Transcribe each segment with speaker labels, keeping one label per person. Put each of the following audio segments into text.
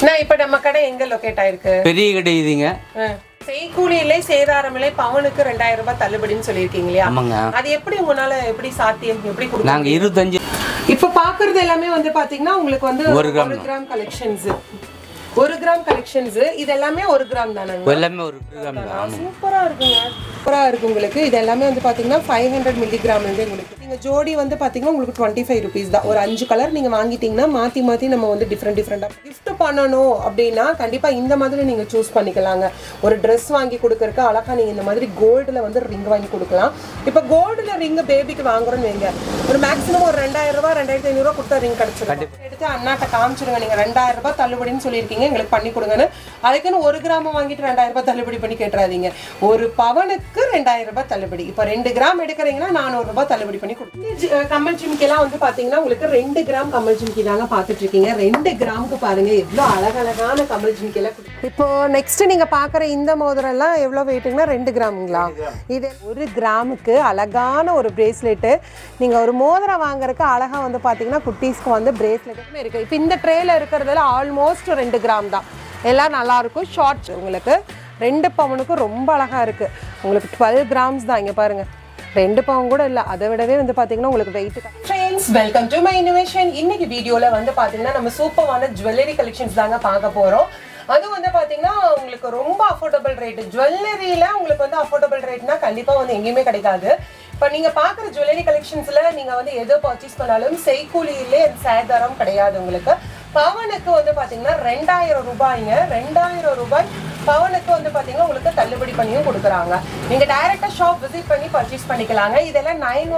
Speaker 1: நான் இப்ப நம்ம கடை எங்க லொகேட் ஆயிருக்கு?
Speaker 2: பெரிய கடை இதுங்க.
Speaker 1: செய்கூலி இல்லை சேதாரம் இல்லை பவுனுக்கு 2000 ரூபாய் தள்ளுபடின்னு சொல்லியிருக்கீங்க இல்லையா?
Speaker 2: ஆமாங்க.
Speaker 1: அது எப்படி உங்களால எப்படி சாத்தியம் எப்படி கொடுக்க?
Speaker 2: நாங்க 25
Speaker 1: இப்ப பாக்குறது எல்லாமே வந்து பாத்தீங்கன்னா உங்களுக்கு வந்து 1 கிராம் கலெக்ஷன்ஸ் 1 கிராம் கலெக்ஷன்ஸ் இது எல்லாமே 1 கிராம் தானே?
Speaker 2: எல்லாமே 1 கிராம் தான்.
Speaker 1: சூப்பரா இருக்குங்க. சூப்பரா இருக்கு உங்களுக்கு. இது எல்லாமே வந்து பாத்தீங்கன்னா 500 மில்லி கிராம் வந்து உங்களுக்கு. நீங்க ஜோடி வந்து பாத்தீங்கன்னா உங்களுக்கு 25 ரூபீஸ் தான். ஒரு 5 கலர் நீங்க வாங்கிட்டீங்கன்னா மாத்தி மாத்தி நம்ம வந்து டிஃபரெண்டா gift பண்ணணும் அப்படின்னா கண்டிப்பா இந்த மாதிரி நீங்க சூஸ் பண்ணிக்கலாங்க. ஒரு Dress வாங்கி கொடுக்கறதுக்கு அழகா நீங்க இந்த மாதிரி கோல்டுல வந்து ரிங் வாங்கி கொடுக்கலாம். இப்போ கோல்டுல ரிங் பேபிக்கு வாங்குறோம்னு வைங்க, ஒரு மேக்ஸிமம் ஒரு 2000 ரூபாய் 2500 ரூபாய் கொடுத்தா ரிங் கிடைச்சிடும். எடுத்து அண்ணாட்ட காமிச்சிருங்க, நீங்க 2000 ரூபாய் தள்ளுபடின்னு சொல்லியிருக்கீங்க எங்களுக்கு பண்ணி கொடுங்கன்னு. அதுக்குன்னு 1 கிராம் வாங்கிட்டு 2000 ரூபாய் தள்ளுபடி பண்ணி கேட்டுறாதீங்க. ஒரு பவனுக்கு 2000 ரூபாய் தள்ளுபடி. இப்போ 2 கிராம் எடுக்கிறீங்கன்னா 400 ரூபாய் தள்ளுபடி பண்ணி கொடுங்க. கம்மல் ஜிமிக்கெல்லாம் வந்து பாத்தீங்கன்னா உங்களுக்கு 2 கிராம் கம்மல் ஜிமிக்கி தாங்க பாத்துட்டு இருக்கீங்க. 2 கிராமுக்கு பாருங்க எவ்வளவு அழகழகான கம்மல் ஜிமிக்கெல்லாம். இப்போ நெக்ஸ்ட் நீங்க பாக்குற இந்த மோதிரம் எல்லாம் எவ்வளவு வெயிட்டுங்கன்னா 2 கிராமுங்களா? இது 1 கிராமுக்கு அழகான ஒரு பிரேஸ்லெட். நீங்க ஒரு மோதிரம் வாங்குறதுக்கு அழகா வந்து பாத்தீங்கன்னா குட்டீஸ்க்கு வந்து பிரேஸ்லெட்டுமே இருக்கு. இப்போ இந்த ட்ரேல இருக்கிறதுல ஆல்மோஸ்ட் 2 கிராம் தான். எல்லாம் நல்லா இருக்கும். ஷார்ட்ஸ் உங்களுக்கு 2 பவுனுக்கு ரொம்ப அழகா இருக்கு. உங்களுக்கு 12 கிராம்ஸ் தான். இங்க பாருங்க 2 பவுன் கூட இல்ல, அதை விடவே வந்து பாத்தீங்கன்னா உங்களுக்கு wait. Friends, welcome to my innovation. இன்னைக்கு வீடியோல வந்து பாத்தீங்கன்னா நம்ம சூப்பரான ஜுவல்லரி கலெக்ஷன்ஸ் தாங்க பார்க்க போறோம். அது வந்து பாத்தீங்கன்னா உங்களுக்கு ரொம்ப அஃபோர்டபுள் ரேட். ஜுவல்லரியில உங்களுக்கு வந்து அஃபோர்டபுள் ரேட்னா கண்டிப்பா வந்து எங்கேயுமே கிடைக்காது. இப்போ நீங்க பாக்குற ஜுவல்லரி கலெக்ஷன்ஸ்ல நீங்க வந்து எதோ பர்ச்சேஸ் பண்ணாலும் செய்கூலியிலே சேதாரம் கிடையாது. உங்களுக்கு பவனுக்கு வந்து பாத்தீங்கன்னா 2000 ரூபாய்ங்க. 2000 ரூபாய் பவனுக்கு வந்து பாத்தீங்கன்னா உங்களுக்கு தள்ளுபடி பண்ணியும் கொடுக்குறாங்க. நீங்க டைரக்டா ஷாப் விசிட் பண்ணி பர்ச்சேஸ் பண்ணிக்கலாங்க. இதெல்லாம்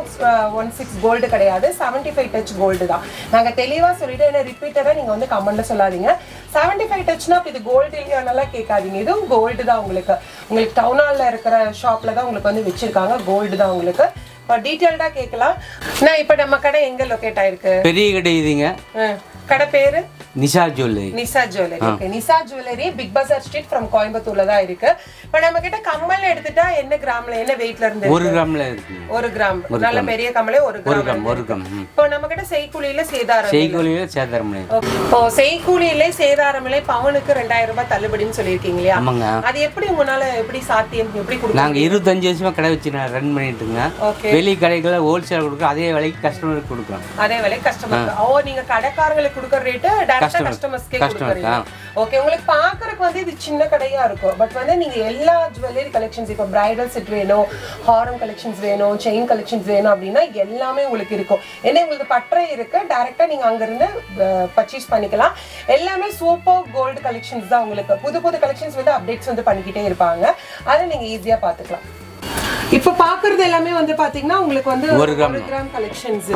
Speaker 1: 916 கோல்டு கிடையாது, 75 டச் கோல்டு தான். நாங்க தெளிவா சொல்லிட்டு என்ன ரிப்பீட்டடா நீங்க வந்து கமெண்ட்ல சொல்லாதீங்க. 75 டச்னா இது கோல்டு இல்லையானாலாம் கேட்காதீங்க. இதுவும் கோல்டு தான். உங்களுக்கு டவுன் ஹால்ல இருக்கிற ஷாப்ல தான் உங்களுக்கு வந்து வச்சிருக்காங்க. கோல்டு தான் உங்களுக்கு. டீடைல்டா கேட்கலாம். நான் இப்ப நம்ம கடை எங்க லொகேட் ஆயிருக்கு?
Speaker 2: பெரிய கடை இதுங்க.
Speaker 1: கடை பேரு
Speaker 2: Nisha jewellery.
Speaker 1: Nisha jewellery. Okay, Nisha jewellery big bazaar street from கோயம்புத்தூர்ல தான் இருக்கு. இப்போ நம்ம கிட்ட கம்மல் எடுத்துட்டா என்ன கிராம்ல என்ன வெயிட்ல இருந்து?
Speaker 2: 1 கிராம்ல இருக்கு.
Speaker 1: 1 கிராம் நல்ல பெரிய கம்மலே 1 கிராம்.
Speaker 2: 1 கிராம்.
Speaker 1: இப்போ நம்ம கிட்ட செய்கூலியில சேதாரம்.
Speaker 2: செய்கூலியில சேதாரம் இல்லை.
Speaker 1: இப்போ செய்கூலியில சேதாரம் இல்லை பவுனுக்கு 2000 ரூபாய் தள்ளுபடின்னு சொல்லியிருக்கீங்க இல்லையா?
Speaker 2: ஆமாங்க.
Speaker 1: அது எப்படி உங்களால எப்படி சாத்தியம் எப்படி கொடுக்க?
Speaker 2: நாங்க 25 வருஷமா கடை வச்சு ரன் பண்ணிட்டு இருக்கோம். வெளி கடைகளை ஹோல்சேல் கொடுக்குறோம், அதே விலைக்கு கஸ்டமருக்கு கொடுக்குறோம்.
Speaker 1: அதே விலைக்கு கஸ்டமர். நீங்க கடைக்காரங்களுக்கு கொடுக்குற ரேட் டைரக்டா கஸ்டமர்ஸ்க்கே கொடுக்குறீங்க. ஓகே, உங்களுக்கு பாக்குறதுக்கு வந்து இது சின்ன கடையா இருக்கும். பட் வந்து நீங்க எல்லா ஜுவல்லரி கலெக்ஷன்ஸ், இப்போ பிரைடல் செட் வேணும், ஹாரம் கலெக்ஷன்ஸ் வேணும், செயின் கலெக்ஷன்ஸ் வேணும் அப்படின்னா எல்லாமே உங்களுக்கு இருக்கும். ஏன்னா உங்களுக்கு பட்டறை இருக்கு, டைரக்டா நீங்க அங்க இருந்து பர்ச்சேஸ் பண்ணிக்கலாம். எல்லாமே சூப்பர் கோல்டு கலெக்ஷன்ஸ் தான். உங்களுக்கு புது புது கலெக்ஷன்ஸ் வந்து அப்டேட்ஸ் வந்து பண்ணிக்கிட்டே இருப்பாங்க. அதை நீங்க ஈஸியா பாத்துக்கலாம். இப்ப பாக்குறது எல்லாமே வந்து பாத்தீங்கன்னா உங்களுக்கு வந்து 1 கிராம் கலெக்ஷன்ஸ்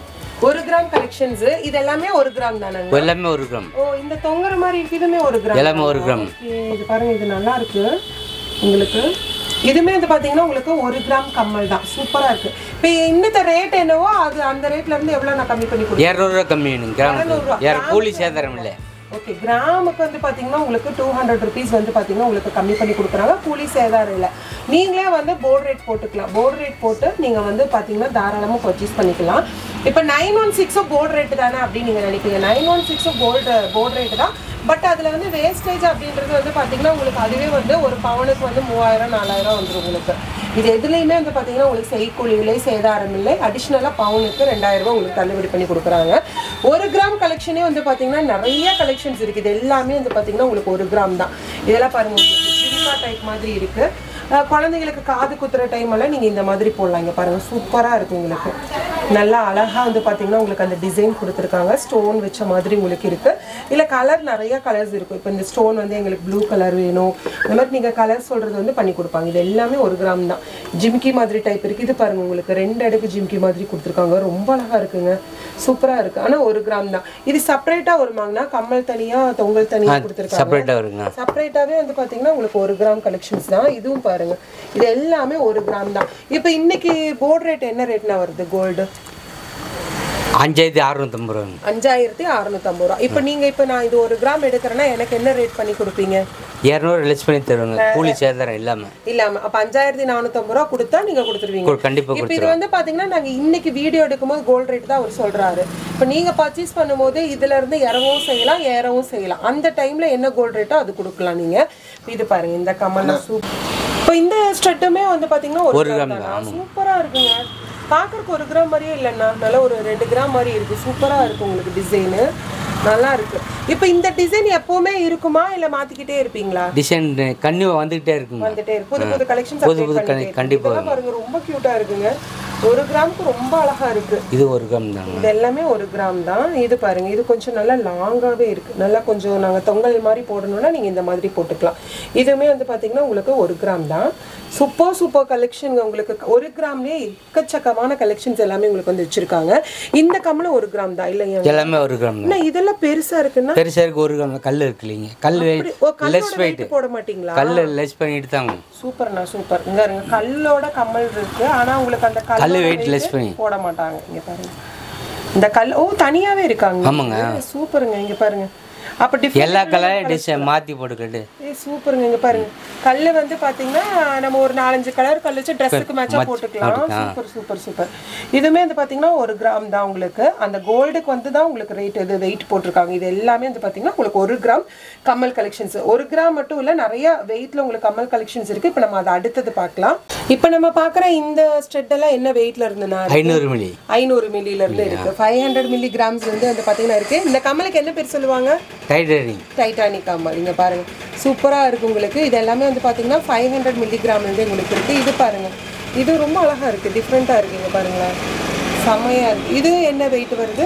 Speaker 1: 1 கிராம் கலெக்ஷன்ஸ் இது எல்லாமே 1 கிராம் தானே?
Speaker 2: எல்லாமே 1 கிராம்.
Speaker 1: ஓ, இந்த தொங்கற மாதிரி இருக்கு, இதுமே 1 கிராம்.
Speaker 2: எல்லாமே 1 கிராம்.
Speaker 1: இது பாருங்க, இது நல்லா இருக்கு உங்களுக்கு. இதுமே வந்து பாத்தீங்கன்னா உங்களுக்கு 1 கிராம் கம்மல் தான். சூப்பரா இருக்கு. இப்போ இந்த ரேட் என்னவோ அது அந்த ரேட்ல இருந்து எவ்வளவு நான் கம்மி பண்ணி கொடுக்கிறேன்?
Speaker 2: 200 ரூபாய் கம்மி கிராம். யார் கூலி சேதாரம் இல்லை.
Speaker 1: ஓகே, கிராமுக்கு வந்து பாத்தீங்கன்னா உங்களுக்கு 200 ரூபீஸ் வந்து பாத்தீங்கன்னா உங்களுக்கு கம்மி பண்ணி கொடுக்குறாங்க. கூலி சேதாரம் இல்லை. நீங்களே வந்து போர்டு ரேட் போட்டுக்கலாம். போர்டு ரேட் போட்டு நீங்க வந்து பாத்தீங்கன்னா தாராளமா பர்ச்சேஸ் பண்ணிக்கலாம். இப்போ 916 போர்டு ரேட் தானே அப்படின்னு நீங்க நினைப்பீங்க. 916 போர்டு ரேட் தான். பட் அதுல வந்து வேஸ்டேஜ் அப்படின்றது வந்து பாத்தீங்கன்னா உங்களுக்கு அதுவே வந்து ஒரு பவுனுக்கு வந்து 3000 4000 வந்துடும் உங்களுக்கு. இது எதுலையுமே வந்து பாத்தீங்கன்னா உங்களுக்கு செய்கூலி இல்லை சேதாரம் இல்லை. அடிஷ்னலா பவுனுக்கு 2000 ரூபாய் உங்களுக்கு தள்ளுபடி பண்ணி கொடுக்குறாங்க. 1 கிராம் கலெக்ஷனே வந்து பாத்தீங்கன்னா நிறைய கலெக்ஷன்ஸ் இருக்கு. இது எல்லாமே வந்து பாத்தீங்கன்னா உங்களுக்கு 1 கிராம் தான். இதெல்லாம் பாருங்க, சினிமா டைப் மாதிரி இருக்கு. குழந்தைங்களுக்கு காது குத்துற டைம் எல்லாம் நீங்க இந்த மாதிரி போடலாம். இங்க பாருங்க, சூப்பரா இருக்கு உங்களுக்கு. நல்லா அழகா வந்து பாத்தீங்கன்னா உங்களுக்கு அந்த டிசைன் கொடுத்துருக்காங்க. ஸ்டோன் வச்ச மாதிரி உங்களுக்கு இருக்கு. இல்ல கலர் நிறைய கலர்ஸ் இருக்கும். இப்போ இந்த ஸ்டோன் வந்து எங்களுக்கு ப்ளூ கலர் வேணும், இந்த மாதிரி நீங்க கலர் சொல்றது வந்து பண்ணி கொடுப்பாங்க. இது எல்லாமே 1 கிராம் தான். ஜிமிக்கி மாதிரி டைப் இருக்கு. இது பாருங்க, உங்களுக்கு 2 அடுக்கு ஜிமிக்கி மாதிரி கொடுத்துருக்காங்க. ரொம்ப அழகா இருக்குங்க, சூப்பரா இருக்கு. ஆனா 1 கிராம் தான். இது செப்பரேட்டா வருமாங்கன்னா கம்மல் தனியா தொங்கல் தனியா கொடுத்துருக்காங்க. செப்பரேட்டாவே வந்து பாத்தீங்கன்னா உங்களுக்கு 1 கிராம் கலெக்ஷன்ஸ் தான். இதுவும் பாருங்க, இது எல்லாமே 1 கிராம் தான். இப்போ இன்னைக்கு போர்டு ரேட் என்ன ரேட்னா வருது? கோல்டு
Speaker 2: 5650 ரூபா.
Speaker 1: 5650 ரூபா. இப்போ நீங்கள் நான் இது 1 கிராம் எடுக்கிறேன்னா எனக்கு என்ன ரேட் பண்ணி கொடுப்பீங்க?
Speaker 2: 200 லெஸ் பண்ணி தருவாங்க, கூலி சேதாரம் இல்லாமல்.
Speaker 1: அப்போ 5450 ரூபா கொடுத்தா நீங்கள் கொடுத்துருவீங்க.
Speaker 2: கண்டிப்பாக.
Speaker 1: இப்போ இது வந்து பார்த்தீங்கன்னா நாங்கள் இன்னைக்கு வீடியோ எடுக்கும்போது கோல்டு ரேட் தான் அவர் சொல்கிறாரு. இப்போ நீங்கள் பர்ச்சேஸ் பண்ணும்போது இதுலேருந்து இறங்கவும் செய்யலாம், ஏறவும் செய்யலாம். அந்த டைமில் என்ன கோல்டு ரேட்டோ அது கொடுக்கலாம் நீங்கள். இது பாருங்கள், இந்த கமல் சூப்பர். இப்போ இந்த ஸ்ட்ரெட்டுமே வந்து பார்த்தீங்கன்னா 1 கிராம் தான். சூப்பராக இருக்குங்க. பார்க்கறதுக்கு 1 கிராம் மாதிரியே இல்லைண்ணா, நல்லா ஒரு 2 கிராம் மாதிரி இருக்குது. சூப்பராக இருக்குது உங்களுக்கு டிசைனு, நல்லா இருக்கு. இப்போ இந்த டிசைன் எப்பவுமே இருக்குமா இல்லை மாற்றிக்கிட்டே இருப்பீங்களா?
Speaker 2: டிசைன் கன்னியூ வந்துகிட்டே இருக்குங்க,
Speaker 1: வந்துட்டே இருக்கு. புது புது கலெக்ஷன்ஸ் கண்டிப்பாக பாருங்க, ரொம்ப க்யூட்டாக இருக்குங்க. 1 கிராமுக்கு ரொம்ப அழகா இருக்கு.
Speaker 2: இது 1 கிராம் தான்.
Speaker 1: இது எல்லாமே 1 கிராம் தான். இது பாருங்க, இது கொஞ்சம் நல்லா லாங்காகவே இருக்கு. நல்லா கொஞ்சம் நாங்கள் தொங்கல் மாதிரி போடணும்னா நீங்கள் இந்த மாதிரி போட்டுக்கலாம். இதுவுமே வந்து பார்த்தீங்கன்னா உங்களுக்கு 1 கிராம் தான். சூப்பர் கலெக்ஷன் உங்களுக்கு. 1 கிராம்லேயே எக்கச்சக்கமான கலெக்ஷன்ஸ் எல்லாமே உங்களுக்கு வந்து வச்சிருக்காங்க. இந்த கம்மில் 1 கிராம் தான் இல்லையா?
Speaker 2: எல்லாமே 1 கிராம் தான்.
Speaker 1: இதெல்லாம் பெருசா இருக்குன்னா
Speaker 2: பெருசா இருக்கு. 1 கிராம் கல் இருக்கு இல்லைங்க, கல் லெஸ் வெயிட்
Speaker 1: போட மாட்டீங்களா?
Speaker 2: கல் லெஸ் பண்ணிட்டு தாங்க.
Speaker 1: சூப்பர்ண்ணா, சூப்பர். இங்க இருங்க, கல்லோட கம்மல் இருக்கு. ஆனா உங்களுக்கு அந்த கல்
Speaker 2: வெயிட் லெஸ் பண்ணி
Speaker 1: போட மாட்டாங்க. இங்க பாருங்க, இந்த கல் தனியாவே இருக்காங்க.
Speaker 2: ஆமாங்க,
Speaker 1: சூப்பருங்க. இங்க பாருங்க, அப்ப
Speaker 2: எல்லா கலரும் டிசைன் மாத்தி போட்டுக்கிட்டு
Speaker 1: சூப்பருங்க. இங்க பாருங்க, கல்லு வந்து பாத்தீங்கன்னா நம்ம ஒரு 4-5 கலர் கல் வச்சு ட்ரெஸ்ஸுக்கு மேட்சா போட்டுக்கலாம். சூப்பர். இதுமே வந்து பாத்தீங்கன்னா 1 கிராம் தான் உங்களுக்கு. அந்த கோல்டுக்கு வந்து தான் உங்களுக்கு ரேட் இது வெயிட் போட்டிருக்காங்க. இது எல்லாமே வந்து பாத்தீங்கன்னா உங்களுக்கு 1 கிராம் கம்மல் கலெக்ஷன்ஸ். 1 கிராம் மட்டும் இல்ல, நிறைய வெயிட்ல உங்களுக்கு கம்மல் கலெக்ஷன்ஸ் இருக்கு. இப்போ நம்ம அதை அடுத்தது பார்க்கலாம். இப்போ நம்ம பாக்குற இந்த ஸ்ட்ரெட் எல்லாம் என்ன வெயிட்ல இருந்துனா 500 மில்லில இருந்து இருக்கு. 500 மில்லி கிராம்ஸ் வந்து பாத்தீங்கன்னா இருக்கு. இந்த கம்மலுக்கு என்ன பேர் சொல்லுவாங்க? டைட்டானிக் கம்மல். இங்க பாருங்க, சூப்பரா இருக்கு உங்களுக்கு. இது எல்லாமே வந்து பாத்தீங்கன்னா 500 மில்லி கிராம்ல இருந்து உங்களுக்கு இருக்கு. இது பாருங்க, இது ரொம்ப அழகா இருக்கு, டிஃப்ரெண்டா இருக்கு. இங்க பாருங்களேன், செமையா இருக்கு. இது என்ன வெயிட் வருது?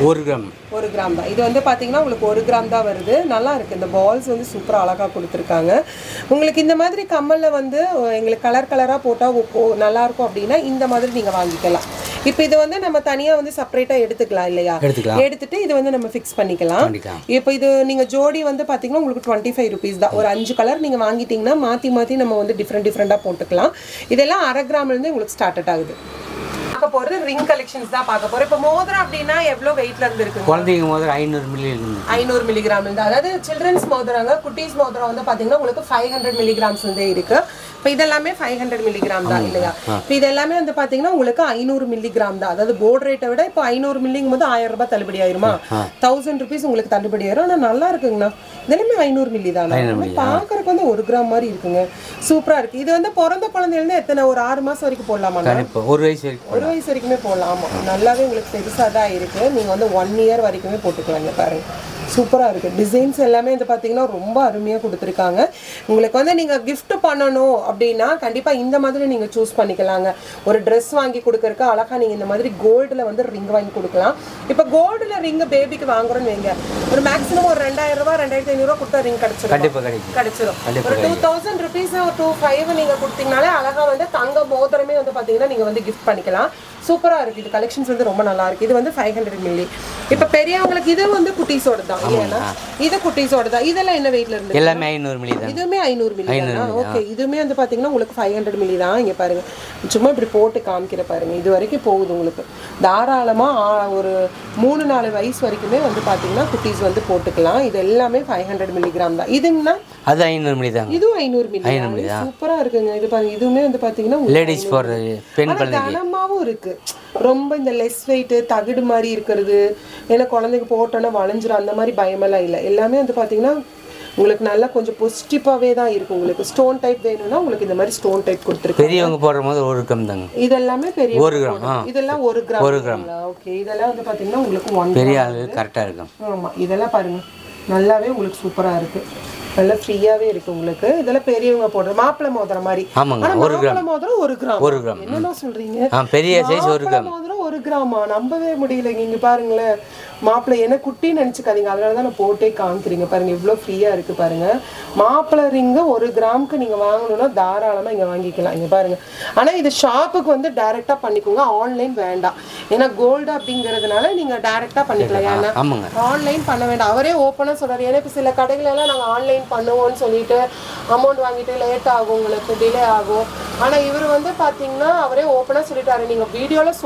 Speaker 1: 1 கிராம் தான். இது வந்து பாத்தீங்கன்னா உங்களுக்கு 1 கிராம் தான் வருது. நல்லா இருக்கு. இந்த பால்ஸ் வந்து சூப்பரா அழகா கொடுத்துருக்காங்க. உங்களுக்கு இந்த மாதிரி கம்மல்ல வந்து எங்களுக்கு கலரா போட்டா நல்லா இருக்கும் அப்படின்னா இந்த மாதிரி நீங்க வாங்கிக்கலாம். இப்போ இது வந்து நம்ம தனியா வந்து செப்பரேட்டா எடுத்துக்கலாம் இல்லையா? எடுத்துட்டு இது வந்து நம்ம ஃபிக்ஸ் பண்ணிக்கலாம். இப்போ இது நீங்க ஜோடி வந்து பாத்தீங்கன்னா உங்களுக்கு 25 rupees தான். ஒரு 5 கலர் நீங்க வாங்கிட்டீங்கன்னா மாத்தி நம்ம வந்து டிஃப்ரெண்டா போட்டுக்கலாம். இதெல்லாம் 1/2 கிராம்ல இருந்து உங்களுக்கு ஸ்டார்ட் ஆகுது. பார்க்க போறது ரிங் கலெக்ஷன்ஸ் தான் பார்க்க போறோம். இப்போ மோதிரம் அப்படின்னா எவ்வளவு வெயிட்ல இருந்து இருக்கு?
Speaker 2: குழந்தைங்க மோதிரம் 500 மில்லி இருந்து
Speaker 1: 500 மில்லிகிராம் இருந்து, அதாவது சில்ட்ரன்ஸ் மோதிரங்க, குட்டீஸ் மோதிரம் வந்து பாத்தீங்கன்னா உங்களுக்கு 500 மில்லிகிராம்ஸ் இருந்தே இருக்கு. இப்போ இதெல்லாமே 500 மில்லிகிராம் தான் இல்லையா? இப்போ இது எல்லாமே வந்து பாத்தீங்கன்னா உங்களுக்கு 500 மில்லிகிராம் தான். அதாவது போர்டு ரேட்டை விட இப்போ 500 மில்லிங்கும் போது 1000 ரூபாய் தள்ளுபடி ஆயிருமா? 1000 rupees உங்களுக்கு தள்ளுபடி ஆயிரும். ஆனா நல்லா இருக்குங்கண்ணா. இதெல்லாமே 500 மில்லி தான். பாக்குறதுக்கு வந்து 1 கிராம் மாதிரி இருக்குங்க. சூப்பரா இருக்கு. இது வந்து பிறந்த குழந்தையில எத்தனை, ஒரு 6 மாசம் வரைக்கும் போடலாமா?
Speaker 2: 1 வயசு
Speaker 1: வரைக்குமே போடலாம். ஆமா, நல்லாவே உங்களுக்கு பெருசா தான் இருக்கு. நீங்க வந்து 1 year வரைக்குமே போட்டுக்கலாம். பாருங்க, சூப்பரா இருக்கு. டிசைன்ஸ் எல்லாமே வந்து பாத்தீங்கன்னா ரொம்ப அருமையா கொடுத்துருக்காங்க. உங்களுக்கு வந்து நீங்க கிஃப்ட் பண்ணணும் அப்படின்னா கண்டிப்பா இந்த மாதிரி நீங்க சூஸ் பண்ணிக்கலாங்க. ஒரு ட்ரெஸ் வாங்கி கொடுக்கறதுக்கு அழகா நீங்க இந்த மாதிரி கோல்டுல வந்து ரிங் வாங்கி கொடுக்கலாம். இப்போ கோல்டுல ரிங் பேபிக்கு வாங்குறோம்னு வைங்க, ஒரு மேக்ஸிமம் ஒரு 2000 ரூபாய் 2500 ரூபாய் கொடுத்தா ரிங் கிடைச்சிடும். ஒரு 2000 rupees ஒரு 2500 நீங்க கொடுத்தீங்கனாலே அழகா வந்து தங்க மோதிரமே வந்து பாத்தீங்கன்னா நீங்க வந்து கிஃப்ட் பண்ணிக்கலாம். சூப்பரா இருக்கு. இது கலெக்ஷன்ஸ் வந்து ரொம்ப நல்லா இருக்கு. இது வந்து 500 மில்லி. இப்போ பெரியவங்களுக்கு இது வந்து குட்டீஸோட தான். இது குட்டீஸோட தான். இதெல்லாம் என்ன வெயிட்ல இருந்து?
Speaker 2: எல்லாமே 500 மில்லி தான்.
Speaker 1: இதுமே 500 மில்லி தான். ஓகே, இதுமே வந்து பாத்தீங்கன்னா உங்களுக்கு 500 மில்லி தான். இங்க பாருங்க, சும்மா இப்படி போட்டு காமிக்கிற பாருங்க. இது வரைக்கும் போகுது உங்களுக்கு. தாராளமா ஒரு 3-4 வயசு வரைக்குமே வந்து பாத்தீங்கன்னா குட்டீஸ் வந்து போட்டுக்கலாம். இது எல்லாமே 500 மில்லிகிராம் தான். இதுன்னா
Speaker 2: அது 500 மில்லி தான்.
Speaker 1: இதுவும் 500 மில்லி. சூப்பரா இருக்குங்க. இது பாருங்க, இதுவுமே வந்து பாத்தீங்கன்னா
Speaker 2: லேடிஸ் போடுற பெண் குழந்தைக்கு
Speaker 1: கனமாவும் இருக்கு. ரொம்ப இந்த லெஸ் வெயிட் தகுடு மாதிரி இருக்கிறது, ஏன்னா குழந்தைக்கு போட்டோன்னா வளைஞ்சிரும், அந்த மாதிரி பயமெல்லாம் இல்லை. எல்லாமே வந்து பாத்தீங்கன்னா உங்களுக்கு நல்லா கொஞ்சம் பாசிட்டிவாவே தான் இருக்கு. உங்களுக்கு ஸ்டோன் டைப் வேணும்னா உங்களுக்கு இந்த மாதிரி ஸ்டோன் டைப் கொடுத்துருக்கு.
Speaker 2: பெரியவங்க போடும்போது 1 கிராம் தாங்க.
Speaker 1: இதெல்லாமே பெரிய
Speaker 2: 1 கிராம்.
Speaker 1: இதெல்லாம் 1 கிராம். ஓகே, இதெல்லாம் வந்து பாத்தீங்கன்னா உங்களுக்கு 1
Speaker 2: பெரிய ஆளு கரெக்டா இருக்கும்.
Speaker 1: ஆமா, இதெல்லாம் பாருங்க நல்லாவே உங்களுக்கு சூப்பரா இருக்கு. நல்லா ஃப்ரீயாவே இருக்கு உங்களுக்கு. இதெல்லாம் பெரியவங்க போடுற மாப்பிள்ளை மோதிரம் மாதிரி.
Speaker 2: ஆமாங்க, 1 கிராம்
Speaker 1: மோதிரம் 1 கிராம்.
Speaker 2: 1 கிராம்
Speaker 1: என்னன்னா சொல்றீங்க?
Speaker 2: பெரிய சைஸ் 1 கிராம்
Speaker 1: மோதிரம் 1 கிராமா? நம்பவே முடியல. இங்க பாருங்களேன், மாப்பிள்ளை என்ன குட்டி நினைச்சுக்காதீங்க, அதனாலதான் நான் போட்டே காமிக்கிறீங்க பாருங்க. இவ்வளவு ஃப்ரீயா இருக்கு பாருங்க. மாப்பிள்ளை ரிங்க 1 கிராமுக்கு நீங்க வாங்கணும்னா தாராளமா இங்க வாங்கிக்கலாம். இங்க பாருங்க. ஆனா இது ஷாப்புக்கு வந்து டைரக்டா பண்ணிக்கோங்க, ஆன்லைன் வேண்டாம். ஏன்னா கோல்டு அப்படிங்கறதுனால நீங்க டைரக்டா பண்ணிக்கலாம். ஏன்னா ஆன்லைன் பண்ண வேண்டாம். அவரே ஓப்பனா சொல்றாரு. ஏன்னா இப்ப சில கடைகள் எல்லாம் நாங்க ஆன்லைன் பண்ணுவோம்னு சொல்லிட்டு அமௌண்ட் வாங்கிட்டு லேட் ஆகும், உங்களுக்கு டிலே ஆகும். ஆனா இவர் வந்து பாத்தீங்கன்னா அவரே ஓப்பனா சொல்லிட்டாரு, நீங்க வீடியோல சொல்லிருங்க